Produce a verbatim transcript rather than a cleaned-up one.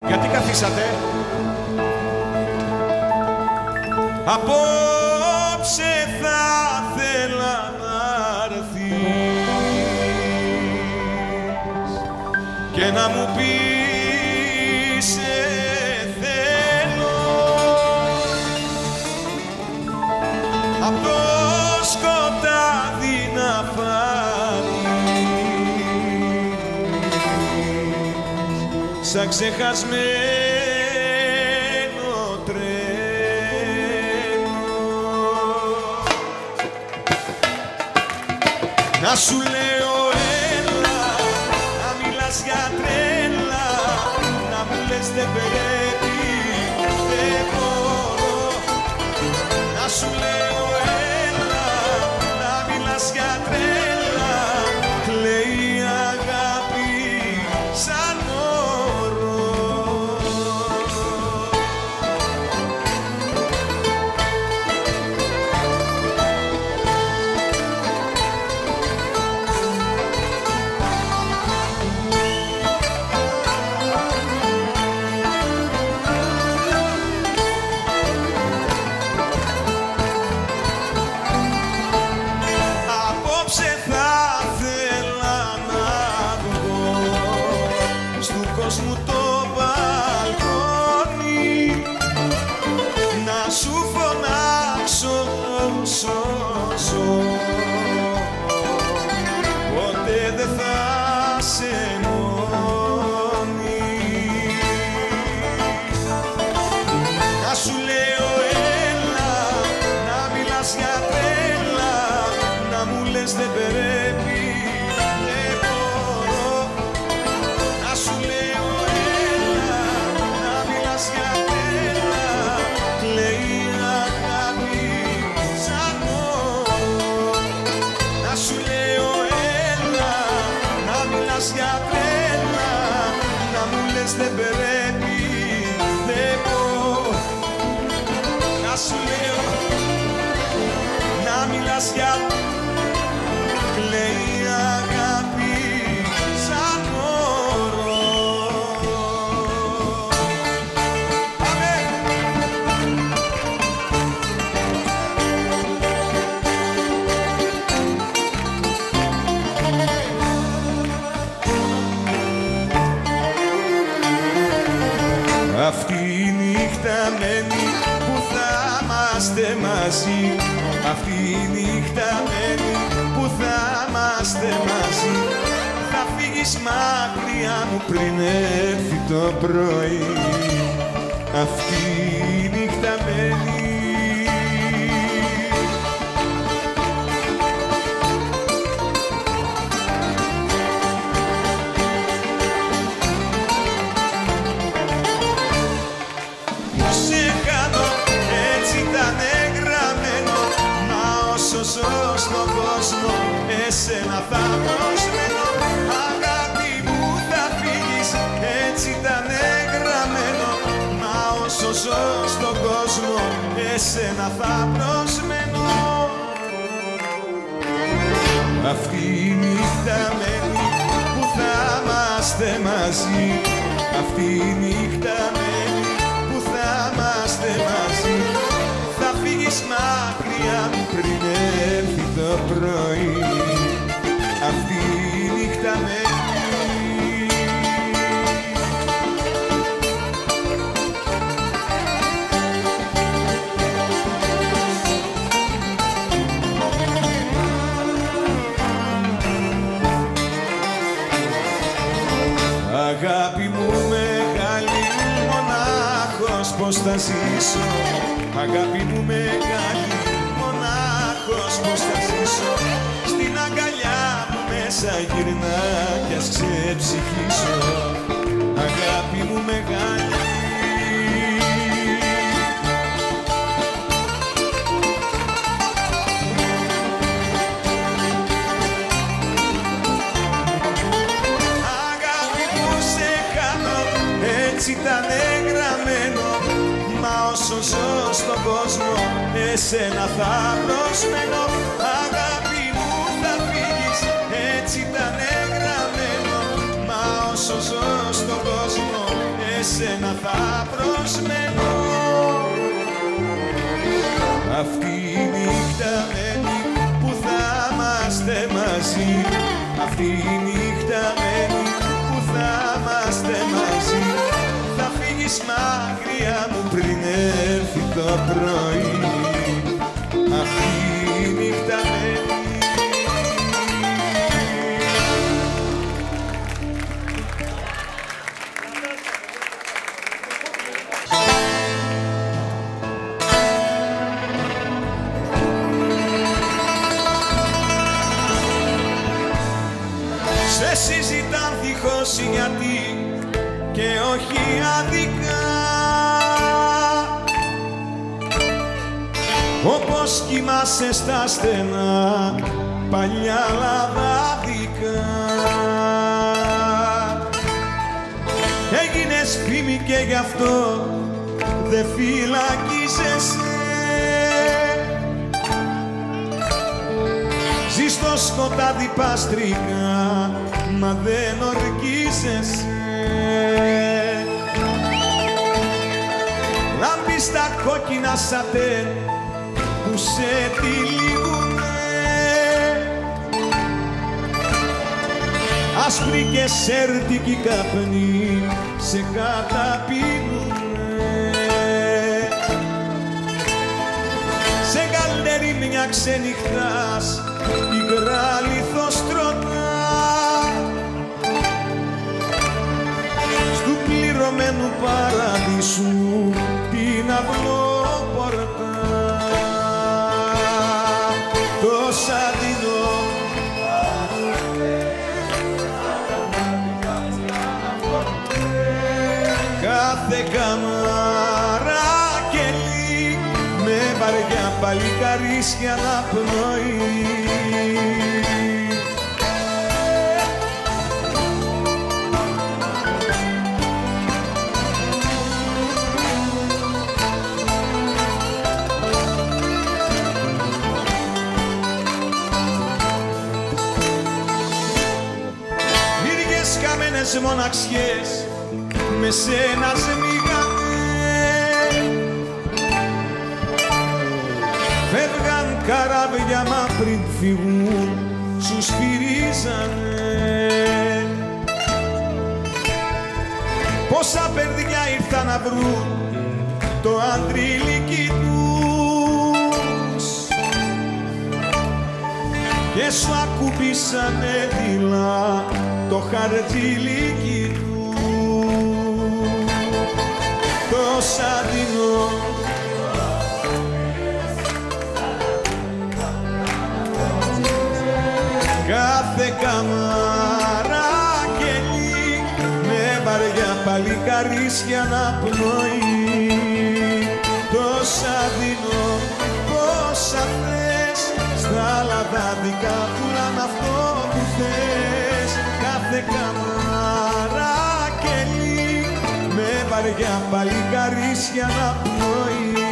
Γιατί καθίσατε? Απόψε θα θέλα να έρθεις και να μου πεις σε θέλω. Απ' το σκοτάδι να φανείς σαν ξεχασμένο να σου λέω έλα, να μιλάς για τρέλα, να μου λες δεν πρέπει, δεν μπορώ. Να σου λέω έλα, να μιλάς για τρέλα, κλαίει η αγάπη σαν μωρό. Μου το μπαλκόνι να σου φωνάξω όσο ζω, ποτέ δεν θα σε μόνη. Να σου λέω έλα, να μιλάς για τρέλα, να μου λες δεν πρέπει, δεν μπορώ. Να σου λέω για τρέλα, να μου λες δεν πρέπει, δεν μπορώ. Να σου λέω, να μιλάς για κλαίει η αγάπη σαν μωρό. Αυτή η νύχτα μένει που θα είμαστε μαζί. Αυτή η νύχτα μένει που θα είμαστε μαζί. Θα φύγεις μακριά μου πριν έρθει το πρωί. Αυτή η νύχτα μένει. Ζω στον κόσμο, εσένα θα προσμένω. Αγάπη μου θα φύγεις, έτσι ήταν γραμμένο. Μα όσο ζω στον κόσμο, εσένα θα προσμένω. Αυτή η νύχτα μένει που θα είμαστε μαζί. Αυτή η νύχτα μένει που θα είμαστε μαζί. Θα φύγεις μακριά μου πριν έρθει το πρωί. Αυτή η νύχτα μένει. Αγάπη μου μεγάλη, μονάχος πως θα ζήσω. Αγάπη μου μεγάλη, μονάχος πως θα ζήσω. Στην αγκαλιά μου μέσα γυρνά κι ας ξεψυχήσω. Αγάπη μου μεγάλη. Αγάπη μου σε χάνω, έτσι ήταν γραμμένο. Μα όσο ζω στον κόσμο, εσένα θα προσμένω. Αγάπη μου θα φύγεις, έτσι ήταν γραμμένο. Μα όσο ζω στον κόσμο, εσένα θα προσμένω. Αυτή η νύχτα μένει που θα είμαστε μαζί. Αυτή η νύχτα μένει που θα είμαστε μαζί. Θα φύγεις μακριά μου πριν έρθει το πρωί. Αυτή η νύχτα μένει. Σε συζητάν δίχως γιατί και όχι άδικα, όπως κοιμάσαι στα στενά παλιά λαδάδικα. Έγινες φήμη και γι' αυτό δε φυλακίζεσαι. Ζεις στο σκοτάδι παστρικά, μα δεν ορκίζεσαι. Λάμπεις τα κόκκινα σατέ που σε τυλίγουνε. Άσπρη και σέρτικη καπνή σε καταπίνουνε. Σε καλέρι μια ξενυχτάς υγρά λιθοστρωτά. Στου πληρωμένου παραδείσου την αυλόπορτα. Το σαντινό κάθε καμάρα κελί με βαριά παλικαρίσια να πνοεί. Μύριες καμένες μοναξιές με σένα σμίγανε. Φεύγαν καράβια μα πριν φύγουν σου σφυρίζανε. Πόσα παιδιά ήρθαν να βρουν το αντρίλικι τους και σου ακούμπησανε δειλά το χαρτζιλίκι του. Το σαντινό κάθε καμάρα κελί με βαριά παλικαρίσια να πνοεί. Το σαντινό πόσα θες στα λαδάδικα πουλάν αυτό που θες. Κάθε καμάρα κελί με βαριά παλικαρίσια να πνοεί.